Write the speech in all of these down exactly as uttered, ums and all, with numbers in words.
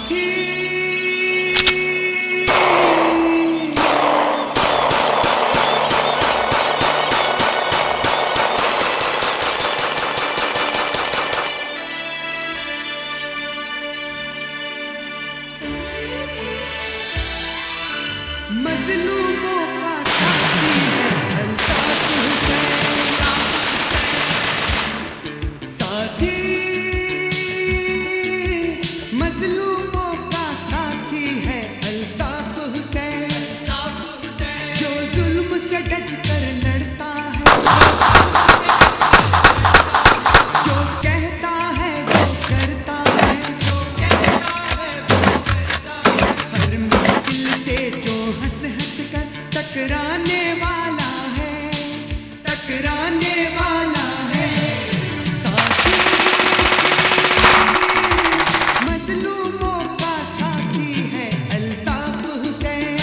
साथी मजलूमों का साथी है अल्ताफ हुसैन। साथी मजलूमों का साथी है अल्ताफ हुसैन। जो जुल्म से डट कर लड़ता है, जो कहता है वो करता है, हर मुश्किल से जो हंस हंस कर टकराने वाला है, टकराने वाला है। साथी मजलूमों का साथी है अल्ताफ हुसैन।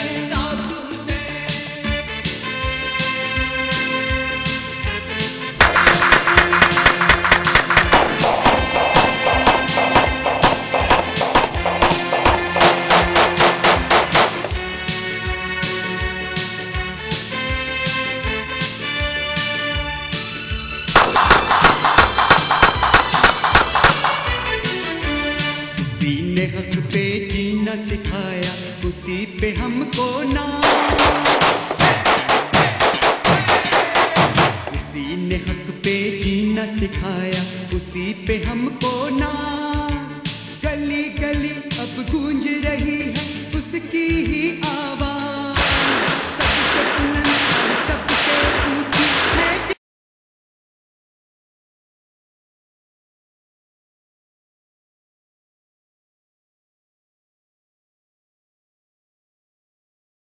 उसी ने हक पे जीना सिखाया, उसी पे हमको नाज। उसी ने हक पे जीना सिखाया, उसी पे हमको नाज। गली गली अब गूंज रही है उसकी ही आवाज।